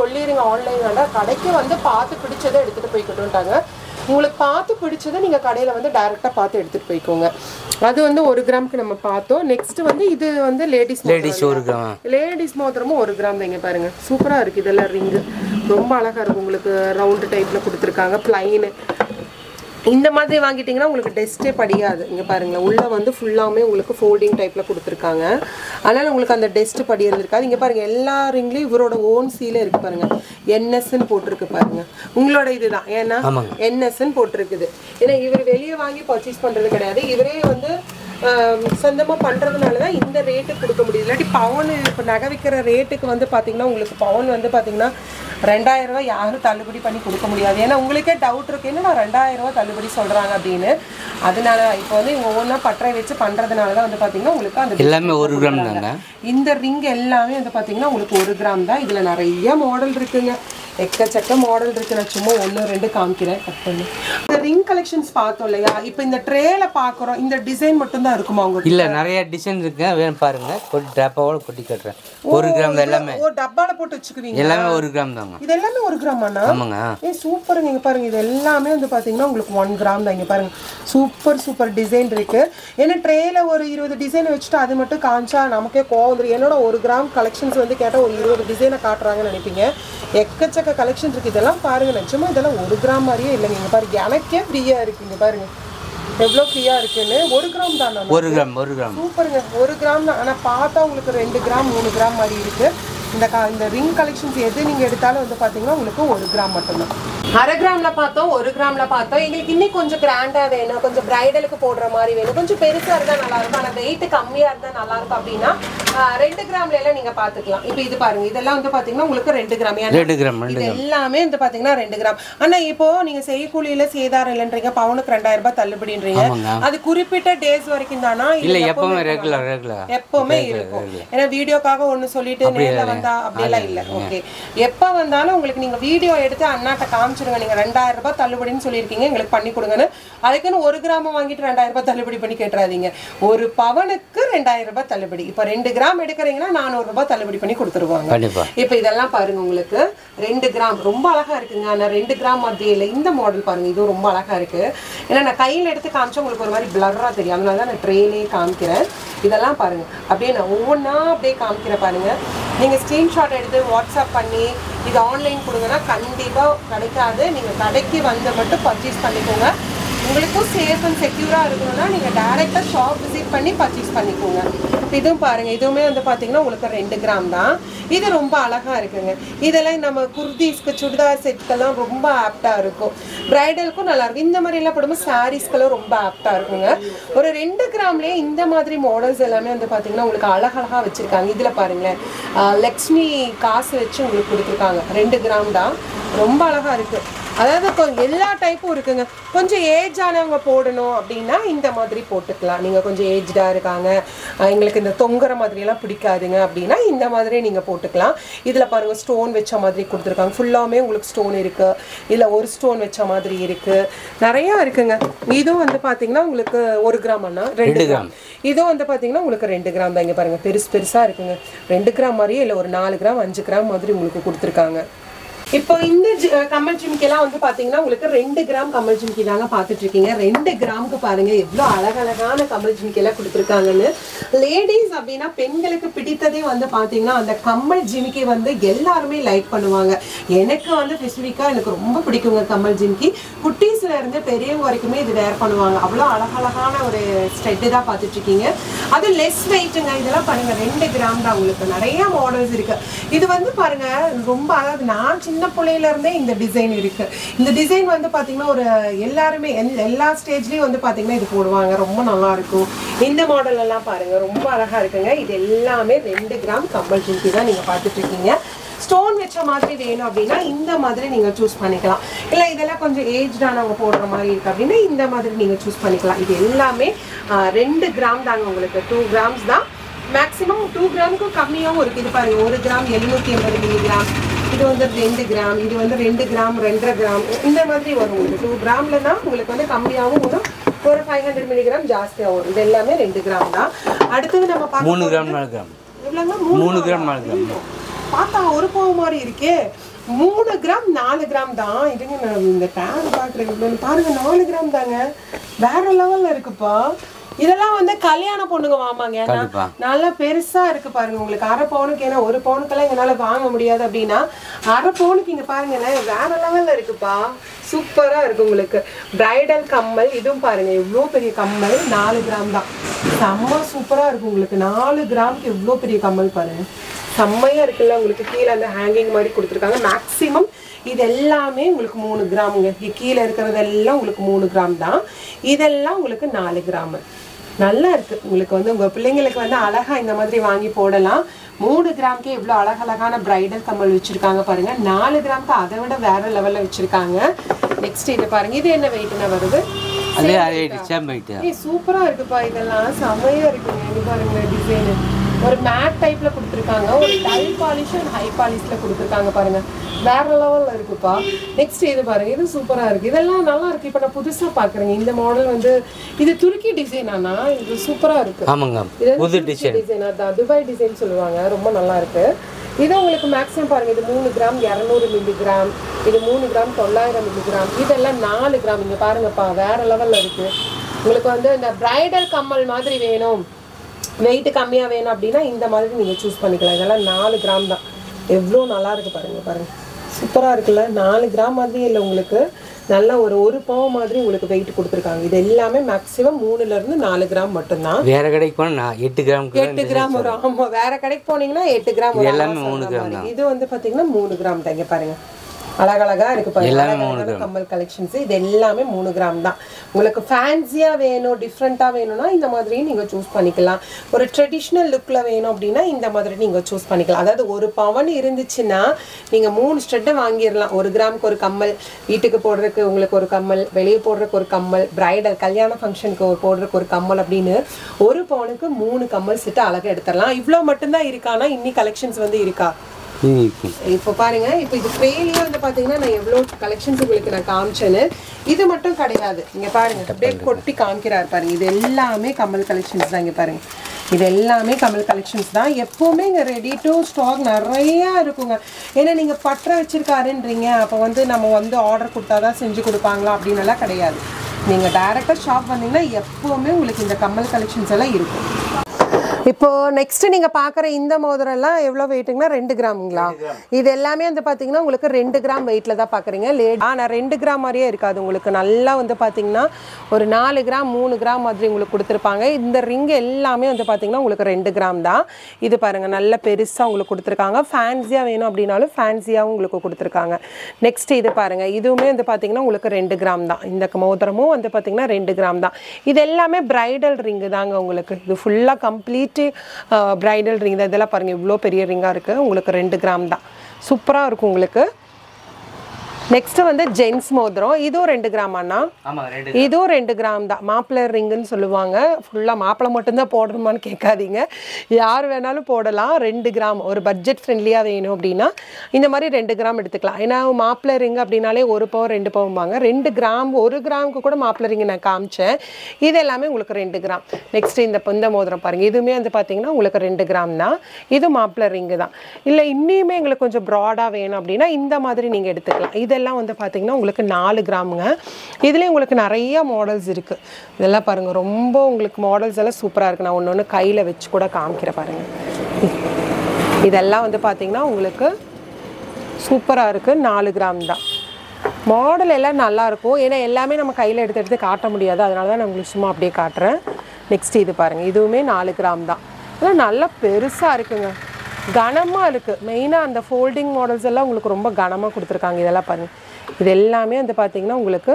Speaker 1: ஆன்லைன் வேண்டாம், கடைக்கு வந்து பார்த்து பிடிச்சதை எடுத்துகிட்டு போய்க்கிட்டுட்டாங்க. உங்களுக்கு பார்த்து பிடிச்சதை நீங்கள் கடையில் வந்து டைரெக்டாக பார்த்து எடுத்துகிட்டு போய்க்கோங்க. அது வந்து 1 கிராமுக்கு நம்ம பார்த்தோம். நெக்ஸ்ட் வந்து இது வந்து லேடிஸ்
Speaker 2: 1 கிராம்.
Speaker 1: லேடிஸ் மோதிரமும் 1 கிராம் தான். இங்கே பாருங்க, சூப்பராக இருக்குது. இதெல்லாம் ரிங்கு ரொம்ப அழகாக இருக்கும். உங்களுக்கு ரவுண்டு டைப்பில் கொடுத்துருக்காங்க, பிளைனு. இந்த மாதிரி வாங்கிட்டீங்கன்னா உங்களுக்கு டெஸ்ட்டே படியாது. இங்கே பாருங்களேன், உள்ளே வந்து ஃபுல்லாமே உங்களுக்கு ஃபோல்டிங் டைப்பில் கொடுத்துருக்காங்க. அதனால் உங்களுக்கு அந்த டெஸ்ட் படியாது இருக்காது. இங்கே பாருங்கள், எல்லா ரிங்லேயும் இவரோட ஓன் சீலே இருக்குது பாருங்கள். என்எஸ்ன்னு போட்டிருக்கு பாருங்கள். உங்களோட இதுதான், ஏன்னா என்எஸ்ன்னு போட்டிருக்குது. ஏன்னா இவர் வெளியே வாங்கி பர்ச்சேஸ் பண்ணுறது கிடையாது, இவரே வந்து சொந்தமாக பண்ணுறதுனால தான் இந்த ரேட்டுக்கு கொடுக்க முடியுது. இல்லாட்டி பவுன் இப்போ நகை விற்கிற ரேட்டுக்கு வந்து பார்த்திங்கன்னா உங்களுக்கு பவுன் வந்து பார்த்திங்கன்னா 2000 ரூபா யாரும் தள்ளுபடி பண்ணி கொடுக்க முடியாது. ஏன்னா உங்களுக்கே டவுட் இருக்குது, என்ன நான் 2000 ரூபா தள்ளுபடி சொல்கிறாங்க அப்படின்னு. அதனால இப்போ வந்து இவங்க ஒவ்வொன்றா பட்டறை வச்சு பண்ணுறதுனால தான் வந்து பார்த்திங்கன்னா உங்களுக்கு அந்த
Speaker 2: எல்லாமே 1 கிராம் தாங்க.
Speaker 1: இந்த ரிங் எல்லாமே வந்து பார்த்திங்கன்னா உங்களுக்கு 1 கிராம் தான். இதில் நிறைய மாடல் இருக்குங்க, எக்கச்சக்க மாடல் இருக்குது. நான் சும்மா 1 2 காமிக்கிறேன், கட் பண்ணி. இந்த ரிங் கலெக்ஷன்ஸ் பார்த்தோம் இல்லையா, இப்போ இந்த ட்ரேல பார்க்குறோம். இந்த டிசைன் மட்டும் தான் இருக்குமா உங்களுக்கு?
Speaker 2: இல்லை, நிறைய டிசைன் இருக்குங்க, வேணும் பாருங்க. கொட்டி டப்பாவோட கொட்டி கட்டுறேன். 1 கிராம் தான் எல்லாமே.
Speaker 1: ஓ, டப்பால போட்டு வச்சுக்குவீங்க? எல்லாமே
Speaker 2: 1 கிராம் தாங்க.
Speaker 1: இது எல்லாமே 1 கிராமாண்ணா?
Speaker 2: ஆமாங்க.
Speaker 1: சூப்பருங்க. இங்கே பாருங்க, இது எல்லாமே வந்து பார்த்தீங்கன்னா உங்களுக்கு 1 கிராம் தான். இங்கே பாருங்க, சூப்பர் டிசைன் இருக்கு. ஏன்னா ட்ரேல ஒரு 20 டிசைன் வச்சுட்டு அது மட்டும் காமிச்சா நமக்கே கோவம் வந்துடும். என்னோட 1 கிராம் கலெக்ஷன்ஸ் வந்து கேட்டால் ஒரு 20 டிசைனை காட்டுறாங்கன்னு நினைப்பீங்க. எக்கச்சக்க கலெக்ஷன்ஸ் இருக்கு. இதெல்லாம் பாருங்க, நிச்சயமா இதெல்லாம் 1 கிராம் மாதிரியே இல்லைங்க. இங்கே பாருங்க, எனக்கே ஃப்ரீயா இருக்குங்க. பாருங்க எவ்வளோ ஃப்ரீயா இருக்குன்னு. 1 கிராம் தானே?
Speaker 2: 1 கிராம்.
Speaker 1: சூப்பருங்க, 1 கிராம் தான். ஆனால் பார்த்தா உங்களுக்கு 2 கிராம் 3 கிராம் மாதிரி இருக்கு. இந்த ரிங் கலெக்ஷன்ஸ் எது நீங்கள் எடுத்தாலும் வந்து பார்த்தீங்கன்னா உங்களுக்கு 1 கிராம் மட்டும்தான். 1/2 கிராமில் பார்த்தோம், 1 கிராமில் பார்த்தோம். எங்களுக்கு இன்னும் கொஞ்சம் கிராண்டாக வேணும், கொஞ்சம் பிரைடலுக்கு போடுற மாதிரி வேணும், கொஞ்சம் பெருசாக இருந்தால் நல்லாயிருக்கும், ஆனால் வெயிட் கம்மியாக இருந்தால் நல்லாயிருக்கும் அப்படின்னா 2 கிராம்ல எல்லாம் நீங்கள் பார்த்துக்கலாம். இப்போ இது பாருங்க, இதெல்லாம் வந்து பார்த்தீங்கன்னா உங்களுக்கு 2 கிராம். இது எல்லாமே வந்து பார்த்தீங்கன்னா 2 கிராம். ஆனால் இப்போ நீங்கள் செய்கூலியில் சேதாரம் இல்லைன்றீங்க, பவுனுக்கு 2000 ரூபாய் தள்ளுபடின்றீங்க. அது குறிப்பிட்ட டேஸ் வரைக்கும் தானா? இல்லை, எப்பவுமே எப்பவுமே இருக்கும். ஏன்னா வீடியோக்காக ஒன்று சொல்லிட்டு நேரில் வந்தா அப்படியெல்லாம் இல்லை. ஓகே, எப்போ வந்தாலும் உங்களுக்கு நீங்கள் வீடியோ எடுத்து அண்ணாட்ட காமிச்சிருங்க. நீங்கள் 2000 ரூபாய் தள்ளுபடின்னு சொல்லியிருக்கீங்க, எங்களுக்கு பண்ணி கொடுங்கன்னு. அதுக்குன்னு 1 கிராம் வாங்கிட்டு 2000 ரூபாய் தள்ளுபடி பண்ணி கேட்டுறாதீங்க. 1 பவனுக்கு 2000 ரூபாய் தள்ளுபடி. இப்போ 2 கிராம் எடுக்கிறீங்கன்னா 400 ரூபாய் தள்ளுபடி பண்ணி கொடுத்துருவாங்க. இப்போ இதெல்லாம் பாருங்க, உங்களுக்கு 2 கிராம் ரொம்ப அழகா இருக்குங்க. ஆனால் 2 கிராம் மாதிரி இல்லை. இந்த மாடல் பாருங்க, இதுவும் ரொம்ப அழகா இருக்கு. ஏன்னா நான் கையில் எடுத்து காமிச்சா உங்களுக்கு ஒரு மாதிரி பிளர்ரா தெரியும், அதனால தான் நான் ட்ரெயிலே காமிக்கிறேன். இதெல்லாம் பாருங்க, அப்படியே நான் ஒவ்வொன்றா அப்படியே காமிக்கிறேன் பாருங்க. நீங்கள் ஸ்க்ரீன்ஷாட் எடுத்து வாட்ஸ்அப் பண்ணி இது ஆன்லைன் கொடுங்கன்னா கண்டிப்பாக கிடைக்காது. நீங்கள் கடைக்கு வந்து மட்டும் பர்ச்சேஸ் பண்ணிக்கோங்க. உங்களுக்கும் சேஃப் அண்ட் செக்யூராக இருக்கணும்னா நீங்கள் டைரெக்டாக ஷாப் விசிட் பண்ணி பர்ச்சேஸ் பண்ணிக்கோங்க. இதுவும் பாருங்கள், இதுவுமே வந்து பார்த்தீங்கன்னா உங்களுக்கு 2 கிராம் தான். இது ரொம்ப அழகாக இருக்குங்க. இதெல்லாம் நம்ம குர்தீஸ்க்கு, சுடிதார் செட்கெல்லாம் ரொம்ப ஆப்டாக இருக்கும். பிரைடலுக்கும் நல்லாயிருக்கும். இந்த மாதிரிலாம் போடும்போது சாரீஸ்க்கெல்லாம் ரொம்ப ஆப்டாக இருக்குங்க. ஒரு 2 கிராம்லேயே இந்த மாதிரி மாடல்ஸ் எல்லாமே வந்து பார்த்தீங்கன்னா உங்களுக்கு அழகழகாக வச்சுருக்காங்க. இதில் பாருங்களேன், லக்ஷ்மி காசு வச்சு உங்களுக்கு கொடுத்துருக்காங்க. 2 கிராம் தான், ரொம்ப அழகாக இருக்குது. அதாவது எல்லா டைப்பும் இருக்குங்க. கொஞ்சம் ஏஜ் ஆனவங்க போடணும் அப்படின்னா இந்த மாதிரி போட்டுக்கலாம். நீங்கள் கொஞ்சம் ஏஜ்டாக இருக்காங்க, எங்களுக்கு இந்த தொங்குற மாதிரியெல்லாம் பிடிக்காதுங்க அப்படின்னா இந்த மாதிரி நீங்கள் போட்டுக்கலாம். இதில் பாருங்கள், ஸ்டோன் வச்ச மாதிரி கொடுத்துருக்காங்க. ஃபுல்லாமே உங்களுக்கு ஸ்டோன் இருக்குது. இதில் ஒரு ஸ்டோன் வச்ச மாதிரி இருக்குது, நிறையா இருக்குங்க. இதுவும் வந்து பார்த்தீங்கன்னா உங்களுக்கு 1 கிராம் அண்ணா 2 கிராம். இதுவும் வந்து பார்த்தீங்கன்னா உங்களுக்கு 2 கிராம் தான். இங்கே பாருங்கள், பெருசாக இருக்குங்க. 2 கிராம் மாதிரியே இல்லை, ஒரு 4 கிராம் 5 கிராம் மாதிரி உங்களுக்கு கொடுத்துருக்காங்க. இப்போ இந்த கம்மல் ஜிமிக்கெல்லாம் வந்து பார்த்தீங்கன்னா உங்களுக்கு 2 கிராம் கம்மல் ஜிமிக்கி தாங்க பார்த்துட்டு இருக்கீங்க. 2 கிராமுக்கு பாருங்க எவ்வளோ அழகழகான கம்மல் ஜிமிக்கெல்லாம் கொடுத்துருக்காங்கன்னு. லேடிஸ் அப்படின்னா பெண்களுக்கு பிடித்ததே வந்து பார்த்தீங்கன்னா அந்த கம்மல் ஜிமிக்கி வந்து எல்லாருமே லைக் பண்ணுவாங்க. எனக்கு வந்து ஸ்பெசிஃபிக்காக எனக்கு ரொம்ப பிடிக்குங்க கம்மல் ஜிமிக்கி. குட்டீஸ்ல இருந்து பெரியவங்க வரைக்குமே இது வேர் பண்ணுவாங்க. அவ்வளோ அழகழகான ஒரு ஸ்டெட்டு தான் பார்த்துட்டு இருக்கீங்க. அது லெஸ் வெயிட்டுங்க. இதெல்லாம் பாருங்க 2 கிராம் தான். உங்களுக்கு நிறைய மாடல்ஸ் இருக்கு. இது வந்து பாருங்க ரொம்ப அழகு. நான் சின்ன பிள்ளையில இருந்தே இந்த டிசைன் இருக்கு. இந்த டிசைன் வந்து பாத்தீங்கன்னா ஒரு எல்லாருமே எல்லா ஸ்டேஜ்லயும் வந்து பாத்தீங்கன்னா இது போடுவாங்க. ரொம்ப நல்லா இருக்கும். இந்த மாடல் எல்லாம் பாருங்க ரொம்ப அழகா இருக்குங்க. இது எல்லாமே 2 கிராம் கம்மல் ஜிமிக்கி தான் நீங்க பார்த்துட்டு இருக்கீங்க. ஸ்டோன் வச்ச மாதிரி வேணும் அப்படின்னா இந்த மாதிரி நீங்க சூஸ் பண்ணிக்கலாம். இல்ல இதெல்லாம் கொஞ்சம் ஏஜ்டானவங்க போடுற மாதிரி இருக்கு அப்படின்னா இந்த மாதிரி நீங்க சூஸ் பண்ணிக்கலாம். இது எல்லாமே 2 கிராம் தாங்க. உங்களுக்கு 2 கிராம்ஸ் தான் மேக்ஸிமம். 2 கிராமுக்கு கம்மியாகவும் இருக்கு. இது பாருங்க, 1 கிராம் 780 மில்லிகிராம். இது வந்து 2 கிராம். இது வந்து 2 கிராம் 2.5 கிராம் இந்த மாதிரி வரும். உங்களுக்கு 2 கிராம்ல தான் உங்களுக்கு வந்து கம்மியாகவும் வரும், ஒரு 500 மில்லிகிராம் ஜாஸ்தியாக வரும். இது எல்லாமே 2 கிராம் தான். அடுத்தது நம்ம
Speaker 2: 3 கிராம் 4 கிராம்.
Speaker 1: எவ்வளோங்க?
Speaker 2: 3 கிராம் 4 கிராம்.
Speaker 1: பார்த்தா ஒரு பவுன் மாதிரி இருக்கே. 3 கிராம் 4 கிராம் தான். இதுங்க நான் இந்த டேர் பார்க்குறேன் பாருங்க, 4 கிராம் தாங்க. வேற லெவல்ல இருக்குப்பா. இதெல்லாம் வந்து கல்யாண பொண்ணுங்க வாமாங்க. நல்லா பெருசா இருக்கு பாருங்க உங்களுக்கு. அரை பவுனுக்கு, ஏன்னா ஒரு பவுனுக்கெல்லாம் எங்களால வாங்க முடியாது அப்படின்னா அரை பவுனுக்கு இங்க பாருங்களேன், வேற லெவல்ல இருக்குப்பா. சூப்பரா இருக்கு உங்களுக்கு. பிரைடல் கம்மல் இதுவும் பாருங்க, எவ்வளோ பெரிய கம்மல். 4 கிராம் தான். செம்ம சூப்பரா இருக்கு உங்களுக்கு. 4 கிராமுக்கு எவ்வளோ பெரிய கம்மல் பாருங்க, செம்மையா இருக்குல்ல உங்களுக்கு. கீழே அந்த ஹேங்கிங் மாதிரி கொடுத்துருக்காங்க. மேக்சிமம் இது எல்லாமே உங்களுக்கு 3 கிராமுங்க. கீழே இருக்கிறதெல்லாம் உங்களுக்கு 3 கிராம் தான். இதெல்லாம் உங்களுக்கு 4 கிராம். நல்லா இருக்கு உங்களுக்கு. வந்து உங்க பிள்ளைங்களுக்கு வந்து அழகா இந்த மாதிரி வாங்கி போடலாம். 3 கிராமுக்கே இவ்வளோ அழகழகான பிரைடல் கம்மல் வச்சிருக்காங்க பாருங்க. 4 கிராமுக்கு அதை விட வேற லெவல்ல வச்சிருக்காங்க. நெக்ஸ்ட் இது பாருங்க, இது என்ன வெயிட்னா வருது? சூப்பரா இருக்குப்பா. இதெல்லாம் செமையா இருக்குங்க. இது பாருங்க டிசைன் ஒரு மேட் டைப்ல கொடுத்துருக்காங்க. ஒரு டல் பாலிஷ் அண்ட் ஹை பாலிஷ்ல கொடுத்துருக்காங்க பாருங்க. வேற லெவல்ல இருக்குப்பா. நெக்ஸ்ட் இது பாருங்க, இது சூப்பரா இருக்கு. இதெல்லாம் நல்லா இருக்கு. இப்போ நான் புதுசா பாக்குறேங்க இந்த மாடல். வந்து இது துருக்கி டிசைனானா? இது சூப்பரா இருக்கு.
Speaker 2: ஆமாங்க, புது டிசைன்.
Speaker 1: துபாய் டிசைன் சொல்லுவாங்க. ரொம்ப நல்லா இருக்கு. இது உங்களுக்கு மேக்ஸிமம் பாருங்க, இது 3 கிராம் 200 மில்லிகிராம், இது 3 கிராம் 900 மில்லிகிராம், இதெல்லாம் 4 கிராம். இங்க பாருங்கப்பா, வேற லெவல்ல இருக்கு. உங்களுக்கு வந்து இந்த பிரைடல் கம்மல் மாதிரி வேணும், வெயிட் கம்மியாக வேணும் அப்படின்னா இந்த மாதிரி நீங்கள் சூஸ் பண்ணிக்கலாம். இதெல்லாம் 4 கிராம் தான். எவ்வளோ நல்லா இருக்கு பாருங்க. பாருங்க சூப்பராக இருக்குல்ல. 4 கிராம் மாதிரி இல்லை உங்களுக்கு, நல்லா ஒரு பவுன் மாதிரி உங்களுக்கு வெயிட் கொடுத்துருக்காங்க. இது எல்லாமே மேக்ஸிமம் 3ல இருந்து 4 கிராம் மட்டும்தான்.
Speaker 2: வேற கடைக்கு போனா 8 கிராம்
Speaker 1: வரும். ஆமாம், வேற கடைக்கு போனீங்கன்னா 8 கிராம் வரும்.
Speaker 2: எல்லாமே 3 கிராம் தான்.
Speaker 1: இது வந்து பார்த்தீங்கன்னா 3 கிராம் தான். இங்கே பாருங்க அழகழகா இருக்கு பாருங்க. கம்மல் கலெக்ஷன்ஸ் இது எல்லாமே 3 கிராம் தான். உங்களுக்கு ஃபேன்சியா வேணும், டிஃப்ரெண்டா வேணும்னா இந்த மாதிரி நீங்க சூஸ் பண்ணிக்கலாம். ஒரு ட்ரெடிஷ்னல் லுக்ல வேணும் அப்படின்னா இந்த மாதிரி நீங்க சூஸ் பண்ணிக்கலாம். அதாவது ஒரு பவன் இருந்துச்சுன்னா நீங்க 3 ஸ்டெட்டை வாங்கிடலாம். 1 கிராமுக்கு ஒரு கம்மல், வீட்டுக்கு போடுறதுக்கு உங்களுக்கு ஒரு கம்மல், வெளியே போடுறதுக்கு ஒரு கம்மல், பிரைடல் கல்யாண ஃபங்க்ஷனுக்கு போடுறதுக்கு ஒரு கம்மல் அப்படின்னு 1 பவுனுக்கு 3 கம்மல் செட்டு அழகா எடுத்துடலாம். இவ்வளோ மட்டும்தான் இருக்கானா? இன்னி கலெக்ஷன்ஸ் வந்து இருக்கா? இப்போ பாருங்க, இப்போ இது ட்ரேலியே வந்து பாத்தீங்கன்னா நான் எவ்வளோ கலெக்ஷன்ஸ் உங்களுக்கு நான் காமிச்சேன்னு. இது மட்டும் கிடையாது. இங்க பாருங்க அப்படியே கொட்டி காமிக்கிறாரு பாருங்க. இது எல்லாமே கம்மல் கலெக்ஷன்ஸ் தான். இங்க பாருங்க, இது எல்லாமே கம்மல் கலெக்ஷன்ஸ் தான். எப்பவுமே இங்க ரெடி டு ஸ்டாக் நிறைய இருக்குங்க. ஏன்னா நீங்க பற்ற வச்சிருக்காருன்றீங்க, அப்போ வந்து நம்ம வந்து ஆர்டர் கொடுத்தாதான் செஞ்சு கொடுப்பாங்களா அப்படின்னு எல்லாம் கிடையாது. நீங்க டைரக்டா ஷாப் வந்தீங்கன்னா எப்பவுமே உங்களுக்கு இந்த கம்மல் கலெக்ஷன்ஸ் எல்லாம் இருக்கும். இப்போ நெக்ஸ்ட் நீங்க பாக்குற இந்த மோதிரம் எல்லாம் எவ்வளவு வெயிட்டுங்கன்னா 2 கிராமுங்களா? இது எல்லாமே வந்து பாத்தீங்கன்னா உங்களுக்கு 2 கிராம் வெயிட்ல தான் பாக்குறீங்க. ஆனா 2 கிராம் மாதிரியே இருக்காது உங்களுக்கு. நல்லா வந்து பாத்தீங்கன்னா ஒரு 4 கிராம் 3 கிராம் மாதிரி உங்களுக்கு கொடுத்துருப்பாங்க. இந்த ரிங் எல்லாமே வந்து பாத்தீங்கன்னா உங்களுக்கு 2 கிராம் தான். இது பாருங்க நல்ல பெருசா உங்களுக்கு கொடுத்துருக்காங்க. ஃபேன்சியா வேணும் அப்படின்னாலும் ஃபேன்சியாவும் உங்களுக்கு கொடுத்துருக்காங்க. நெக்ஸ்ட் இது பாருங்க, இதுவுமே வந்து பாத்தீங்கன்னா உங்களுக்கு 2 கிராம் தான். இந்த மோதிரமும் வந்து பாத்தீங்கன்னா 2 கிராம் தான். இது எல்லாமே பிரைடல் ரிங் தாங்க உங்களுக்கு. இது ஃபுல்லா கம்ப்ளீட் பிரைடல் ரிங் தான். இதெல்லாம் பாருங்க இவ்வளோ பெரிய ரிங்கா இருக்கு. உங்களுக்கு 2 கிராம் தான். சூப்பரா இருக்கும் உங்களுக்கு. நெக்ஸ்ட் வந்து ஜென்ஸ் மோதிரம். இதுவும் 2 கிராம் அண்ணா? இதுவும் 2 கிராம் தான். மாப்பிள்ளை ரிங்குன்னு சொல்லுவாங்க. ஃபுல்லாக மாப்பிள்ளை மட்டும்தான் போடணுமான்னு கேட்காதீங்க, யார் வேணாலும் போடலாம். 2 கிராம் ஒரு பட்ஜெட் ஃப்ரெண்ட்லியாக வேணும் அப்படின்னா இந்த மாதிரி 2 கிராம் எடுத்துக்கலாம். ஏன்னா மாப்பிள்ளை ரிங் அப்படின்னாலே 1 பவுன் 2 பவுன்பாங்க. 2 கிராம் 1 கிராமுக்கு கூட மாப்பிள்ளை ரிங்கு நான் காமிச்சேன். இது எல்லாமே உங்களுக்கு 2 கிராம். நெக்ஸ்ட் இந்த மோதிரம் பாருங்கள், இதுவுமே வந்து பார்த்தீங்கன்னா உங்களுக்கு 2 கிராம் தான். இது மாப்பிள்ளை ரிங்கு தான். இல்லை இன்னுமே எங்களுக்கு கொஞ்சம் ப்ராடாக வேணும் அப்படின்னா இந்த மாதிரி நீங்கள் எடுத்துக்கலாம். இதெல்லாம் வந்து பார்த்தீங்கன்னா உங்களுக்கு 4 கிராமுங்க. இதுலேயும் உங்களுக்கு நிறைய மாடல்ஸ் இருக்குது. இதெல்லாம் பாருங்கள் ரொம்ப உங்களுக்கு மாடல்ஸ் எல்லாம் சூப்பராக இருக்குது. நான் ஒன்று கையில் வச்சு கூட காமிக்கிறேன் பாருங்கள். இதெல்லாம் வந்து பார்த்தீங்கன்னா உங்களுக்கு சூப்பராக இருக்குது. 4 கிராம் தான். மாடல் எல்லாம் நல்லாயிருக்கும். ஏன்னா எல்லாமே நம்ம கையில் எடுத்து காட்ட முடியாது, அதனால தான் நான் உங்களுக்கு சும்மா அப்படியே காட்டுறேன். நெக்ஸ்ட் இது பாருங்கள், இதுவுமே 4 கிராம் தான். இதெல்லாம் நல்லா பெருசாக இருக்குங்க, கனமாக இருக்குது. மெயினாக அந்த ஃபோல்டிங் மாடல்ஸ் எல்லாம் உங்களுக்கு ரொம்ப கனமாக கொடுத்துருக்காங்க. இதெல்லாம் பாருங்கள், இது எல்லாமே வந்து பார்த்திங்கன்னா உங்களுக்கு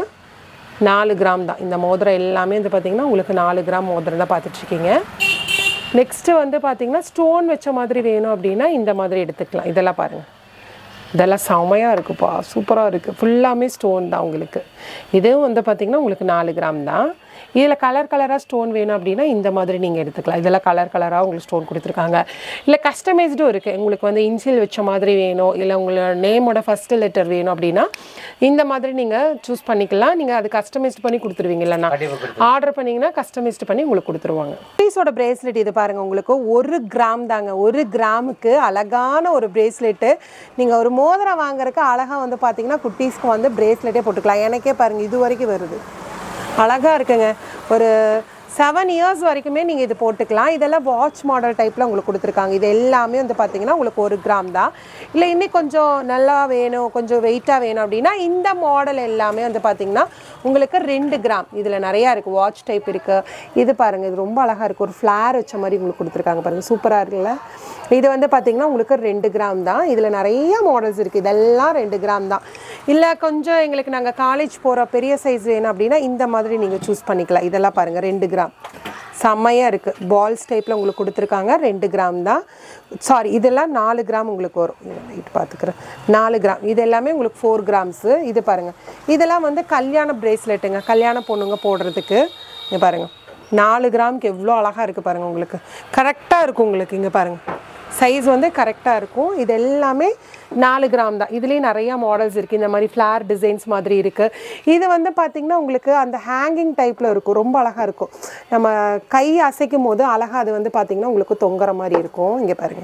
Speaker 1: 4 கிராம் தான். இந்த மோதிரம் எல்லாமே வந்து பார்த்திங்கன்னா உங்களுக்கு 4 கிராம் மோதிரம் தான் பார்த்துட்ருக்கீங்க. நெக்ஸ்ட்டு வந்து பார்த்திங்கன்னா ஸ்டோன் வச்ச மாதிரி வேணும் அப்படின்னா இந்த மாதிரி எடுத்துக்கலாம். இதெல்லாம் பாருங்கள், இதெல்லாம் செமையாக இருக்குப்பா, சூப்பராக இருக்குது. ஃபுல்லாமே ஸ்டோன் தான் உங்களுக்கு. இதுவும் வந்து பார்த்திங்கன்னா உங்களுக்கு 4 கிராம் தான். இதில் கலராக ஸ்டோன் வேணும் அப்படின்னா இந்த மாதிரி நீங்கள் எடுத்துக்கலாம். இதெல்லாம் கலராக உங்களுக்கு ஸ்டோன் கொடுத்துருக்காங்க. இல்லை கஸ்டமைஸ்டும் இருக்குது. உங்களுக்கு வந்து இன்சியல் வச்ச மாதிரி வேணும், இல்லை உங்களோட நேமோட ஃபஸ்ட்டு லெட்டர் வேணும் அப்படின்னா இந்த மாதிரி நீங்கள் சூஸ் பண்ணிக்கலாம். நீங்கள் அது கஸ்டமைஸ்ட் பண்ணி கொடுத்துருவீங்க. இல்லைன்னா ஆர்டர் பண்ணிங்கன்னா கஸ்டமைஸ்ட் பண்ணி உங்களுக்கு கொடுத்துருவாங்க. குட்டீஸோட பிரேஸ்லெட் இது பாருங்கள், உங்களுக்கு 1 கிராம் தாங்க. 1 கிராமுக்கு அழகான ஒரு பிரேஸ்லெட்டு. நீங்கள் ஒரு மோதிரம் வாங்குறதுக்கு அழகாக வந்து பார்த்தீங்கன்னா குட்டீஸ்க்கு வந்து பிரேஸ்லெட்டே போட்டுக்கலாம். எனக்கே பாருங்கள் இது வரைக்கும் வருது, அழகாக இருக்குங்க. ஒரு 7 இயர்ஸ் வரைக்குமே நீங்கள் இது போட்டுக்கலாம். இதெல்லாம் வாட்ச் மாடல் டைப்பில் உங்களுக்கு கொடுத்துருக்காங்க. இது எல்லாமே வந்து பார்த்தீங்கன்னா உங்களுக்கு 1 கிராம் தான். இல்லை இன்னும் கொஞ்சம் நல்லா வேணும், கொஞ்சம் வெயிட்டாக வேணும் அப்படின்னா இந்த மாடல் எல்லாமே வந்து பார்த்தீங்கன்னா உங்களுக்கு 2 கிராம். இதில் நிறையா இருக்குது, வாட்ச் டைப் இருக்குது. இது பாருங்கள், இது ரொம்ப அழகாக இருக்குது. ஒரு ஃப்ளார் வச்ச மாதிரி உங்களுக்கு கொடுத்துருக்காங்க பாருங்கள், சூப்பராக இருக்குல்ல. இது வந்து பார்த்தீங்கன்னா உங்களுக்கு 2 கிராம் தான். இதில் நிறைய மாடல்ஸ் இருக்குது. இதெல்லாம் 2 கிராம் தான். இல்லை கொஞ்சம் எங்களுக்கு நாங்கள் காலேஜ் போகிற பெரிய சைஸ் வேணும் அப்படின்னா இந்த மாதிரி நீங்கள் சூஸ் பண்ணிக்கலாம். இதெல்லாம் பாருங்கள் 2 கிராம், செம்மையாக இருக்குது. பால்ஸ் டைப்பில் உங்களுக்கு கொடுத்துருக்காங்க. 2 கிராம் தான். சாரி, இதெல்லாம் 4 கிராம் உங்களுக்கு வரும். வெயிட் பார்த்துக்கிறேன், 4 கிராம். இது எல்லாமே உங்களுக்கு 4 கிராம்ஸு. இது பாருங்கள், இதெல்லாம் வந்து கல்யாண பிரேஸ்லெட்டுங்க, கல்யாண பொண்ணுங்க போடுறதுக்கு. இங்கே பாருங்கள் 4 கிராமுக்கு எவ்வளோ அழகாக இருக்குது பாருங்கள். உங்களுக்கு கரெக்டாக இருக்கும். உங்களுக்கு இங்கே பாருங்கள் சைஸ் வந்து கரெக்டாக இருக்கும். இது எல்லாமே 4 கிராம் தான். இதுலேயும் நிறையா மாடல்ஸ் இருக்குது. இந்த மாதிரி ஃப்ளார் டிசைன்ஸ் மாதிரி இருக்குது. இது வந்து பார்த்திங்கன்னா உங்களுக்கு அந்த ஹேங்கிங் டைப்பில் இருக்கும், ரொம்ப அழகாக இருக்கும். நம்ம கை அசைக்கும் போது அழகாக அது வந்து பார்த்திங்கன்னா உங்களுக்கு தொங்குற மாதிரி இருக்கும். இங்கே பாருங்கள்,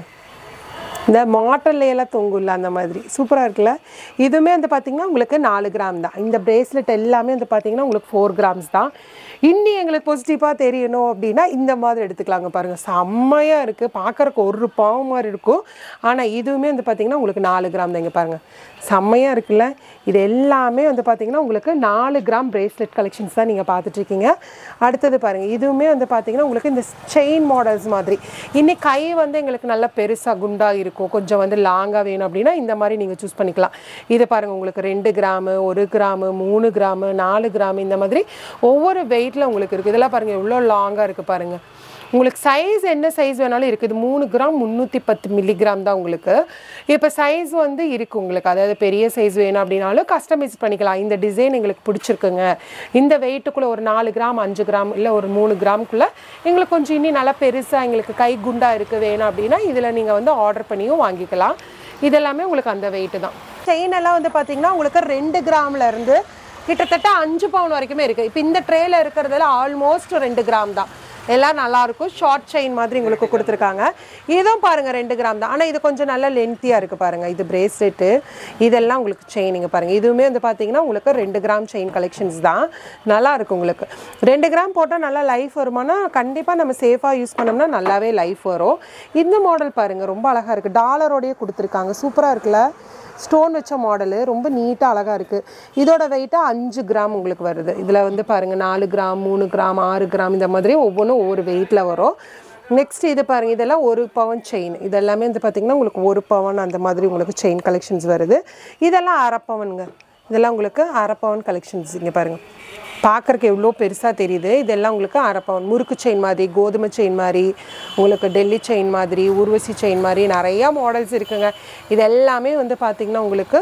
Speaker 1: இந்த மாட்டல்லையெல்லாம் தொங்கும்ல அந்த மாதிரி சூப்பராக இருக்குல்ல. இதுவுமே வந்து பார்த்திங்கன்னா உங்களுக்கு 4 கிராம் தான். இந்த பிரேஸ்லெட் எல்லாமே வந்து பார்த்திங்கன்னா உங்களுக்கு 4 கிராம்ஸ் தான். இன்னி எங்களுக்கு பாசிட்டிவாக தெரியணும் அப்படின்னா இந்த மாதிரி எடுத்துக்கலாங்க. பாருங்கள் செம்மையாக இருக்குது, பார்க்குறக்கு ஒரு பாவு மாதிரி இருக்கும். ஆனால் இதுவுமே வந்து பார்த்திங்கன்னா உங்களுக்கு 4 கிராம் தான். இங்கே பாருங்கள் செம்மையாக இருக்குல்ல. இது எல்லாமே வந்து பார்த்திங்கன்னா உங்களுக்கு 4 கிராம் பிரேஸ்லெட் கலெக்ஷன்ஸ் தான் நீங்கள் பார்த்துட்ருக்கீங்க. அடுத்தது பாருங்கள், இதுவுமே வந்து பார்த்திங்கன்னா உங்களுக்கு இந்த செயின் மாடல்ஸ் மாதிரி. இன்னைக்கு கை வந்து எங்களுக்கு நல்லா பெருசாக குண்டாக இருக்கும், கொஞ்சம் வந்து லாங்காக வேணும் அப்படின்னா இந்த மாதிரி நீங்கள் சூஸ் பண்ணிக்கலாம். இது பாருங்கள் உங்களுக்கு 2 கிராமு, 1 கிராமு, 3 கிராமு, 4 கிராமு இந்த மாதிரி ஒவ்வொரு வெயிட்டில் உங்களுக்கு இருக்குது. இதெல்லாம் பாருங்கள் எவ்வளோ லாங்காக இருக்குது பாருங்கள். உங்களுக்கு சைஸ் என்ன சைஸ் வேணாலும் இருக்குது. 3 கிராம் 310 மில்லிகிராம் தான் உங்களுக்கு. இப்போ சைஸ் வந்து இருக்குது உங்களுக்கு, அதாவது பெரிய சைஸ் வேணும் அப்படின்னாலும் கஸ்டமைஸ் பண்ணிக்கலாம். இந்த டிசைன் எங்களுக்கு பிடிச்சிருக்குங்க, இந்த வெயிட்டுக்குள்ளே ஒரு 4 கிராம் 5 கிராம் இல்லை ஒரு 3 கிராமுக்குள்ளே எங்களுக்கு கொஞ்சம் இன்னும் நல்லா பெருசாக எங்களுக்கு கை குண்டாக இருக்குது வேணும் அப்படின்னா இதில் நீங்கள் வந்து ஆர்டர் பண்ணியும் வாங்கிக்கலாம். இதெல்லாமே உங்களுக்கு அந்த வெயிட்டு தான். செயின் எல்லாம் வந்து பார்த்திங்கன்னா உங்களுக்கு 2 கிராம்லேருந்து கிட்டத்தட்ட 5 பவுன் வரைக்குமே இருக்குது. இப்போ இந்த ட்ரேயில் இருக்கிறதுல ஆல்மோஸ்ட் 2 கிராம் தான். எல்லாம் நல்லாயிருக்கும். ஷார்ட் செயின் மாதிரி உங்களுக்கு கொடுத்துருக்காங்க. இதுவும் பாருங்கள் 2 கிராம் தான். ஆனால் இது கொஞ்சம் நல்லா லென்த்தியாக இருக்குது பாருங்கள். இது பிரேஸ்லெட்டு இதெல்லாம் உங்களுக்கு செயின் இங்கே பாருங்கள். இதுவுமே வந்து பார்த்தீங்கன்னா உங்களுக்கு 2 கிராம் செயின் கலெக்ஷன்ஸ் தான். நல்லாயிருக்கும் உங்களுக்கு. 2 கிராம் போட்டால் நல்லா லைஃப் வருமானா கண்டிப்பாக நம்ம சேஃபாக யூஸ் பண்ணோம்னா நல்லாவே லைஃப் வரும். இந்த மாடல் பாருங்கள் ரொம்ப அழகாக இருக்குது. டாலரோடையே கொடுத்துருக்காங்க, சூப்பராக இருக்குல்ல. ஸ்டோன் வச்ச மாடலு ரொம்ப நீட்டாக அழகாக இருக்குது. இதோட வெயிட்டாக 5 கிராம் உங்களுக்கு வருது. இதில் வந்து பாருங்கள் 4 கிராம் 3 கிராம் 6 கிராம் இந்த மாதிரி ஒவ்வொன்றும் ஒவ்வொரு வெயிட்டில் வரும். நெக்ஸ்ட் இது பாருங்கள், இதெல்லாம் 1 பவுன் செயின். இதெல்லாமே வந்து பார்த்திங்கன்னா உங்களுக்கு 1 பவுன் அந்த மாதிரி உங்களுக்கு செயின் கலெக்ஷன்ஸ் வருது. இதெல்லாம் 1/2 பவுனுங்க. இதெல்லாம் உங்களுக்கு 1/2 பவுன் கலெக்ஷன்ஸ். இங்கே பாருங்கள் பார்க்குறக்கு எவ்வளோ பெருசாக தெரியுது. இதெல்லாம் உங்களுக்கு 1/2 பவுன். முறுக்கு செயின் மாதிரி, கோதுமை செயின் மாதிரி, உங்களுக்கு டெல்லி செயின் மாதிரி, ஊர்வசி செயின் மாதிரி நிறையா மாடல்ஸ் இருக்குங்க. இது எல்லாமே வந்து பார்த்திங்கன்னா உங்களுக்கு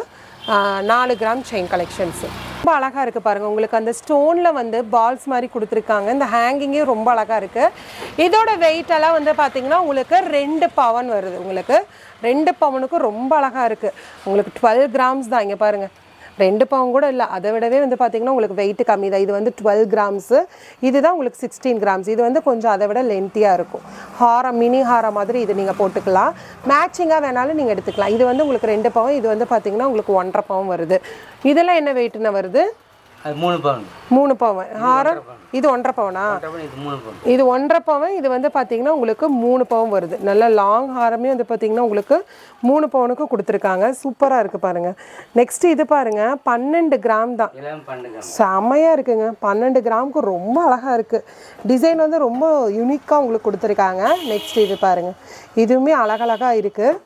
Speaker 1: 4 கிராம் செயின் கலெக்ஷன்ஸு ரொம்ப அழகாக இருக்குது பாருங்கள். உங்களுக்கு அந்த ஸ்டோனில் வந்து பால்ஸ் மாதிரி கொடுத்துருக்காங்க. இந்த ஹேங்கிங்கே ரொம்ப அழகாக இருக்குது. இதோட வெயிட்டெல்லாம் வந்து பார்த்திங்கன்னா உங்களுக்கு 2 பவுன் வருது. உங்களுக்கு 2 பவுனுக்கு ரொம்ப அழகாக இருக்குது. உங்களுக்கு 12 கிராம்ஸ் தான். இங்கே பாருங்கள் 2 பவுன் கூட இல்லை, அதை விடவே வந்து பார்த்திங்கன்னா உங்களுக்கு வெயிட் கம்மி தான். இது வந்து 12 கிராம்ஸு. இதுதான் உங்களுக்கு 16 கிராம்ஸ். இது வந்து கொஞ்சம் அதை விட லென்த்தியாக இருக்கும். ஹாரம் மினி ஹாரம் மாதிரி இது நீங்கள் போட்டுக்கலாம். மேட்சிங்காக வேணாலும் நீங்கள் எடுத்துக்கலாம். இது வந்து உங்களுக்கு 2 பவுன். இது வந்து பார்த்திங்கன்னா உங்களுக்கு 1/2 பவுன் வருது. இதெல்லாம் என்ன வெயிட்னு வருது?
Speaker 2: 3 பவுன்.
Speaker 1: 3 பவுன் ஹாரம். இது 1/2 பவுனா? இது 1/2 பவுன். இது வந்து பார்த்தீங்கன்னா உங்களுக்கு 3 பவுன் வருது. நல்ல லாங் ஹாரமே வந்து பார்த்தீங்கன்னா உங்களுக்கு 3 பவுனுக்கு கொடுத்துருக்காங்க. சூப்பராக இருக்குது பாருங்கள். நெக்ஸ்ட் இது பாருங்கள் 12 கிராம் தான். செம்மையாக இருக்குங்க. 12 கிராமுக்கு ரொம்ப அழகாக இருக்குது. டிசைன் வந்து ரொம்ப யூனிக்காக உங்களுக்கு கொடுத்துருக்காங்க. நெக்ஸ்ட் இது பாருங்கள், இதுவுமே அழகழகாக இருக்குது.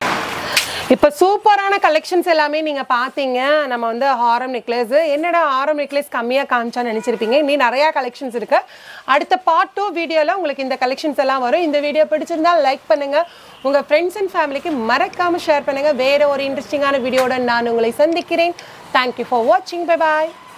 Speaker 1: இப்போ சூப்பரான கலெக்ஷன்ஸ் எல்லாமே நீங்கள் பார்த்தீங்க. நம்ம வந்து ஹாரம் நெக்லஸ், என்னடா ஹாரம் நெக்லஸ் கம்மியாக காமிச்சான்னு நினச்சிருப்பீங்க. இன்னும் நிறையா கலெக்ஷன்ஸ் இருக்குது. அடுத்த பார்ட் 2 வீடியோவில் உங்களுக்கு இந்த கலெக்ஷன்ஸ் எல்லாம் வரும். இந்த வீடியோ பிடிச்சிருந்தால் லைக் பண்ணுங்கள், உங்கள் ஃப்ரெண்ட்ஸ் அண்ட் ஃபேமிலிக்கு மறக்காமல் ஷேர் பண்ணுங்கள். வேறு ஒரு இன்ட்ரெஸ்டிங்கான வீடியோட நான் உங்களை சந்திக்கிறேன். தேங்க்யூ ஃபார் வாட்சிங். பை பாய்.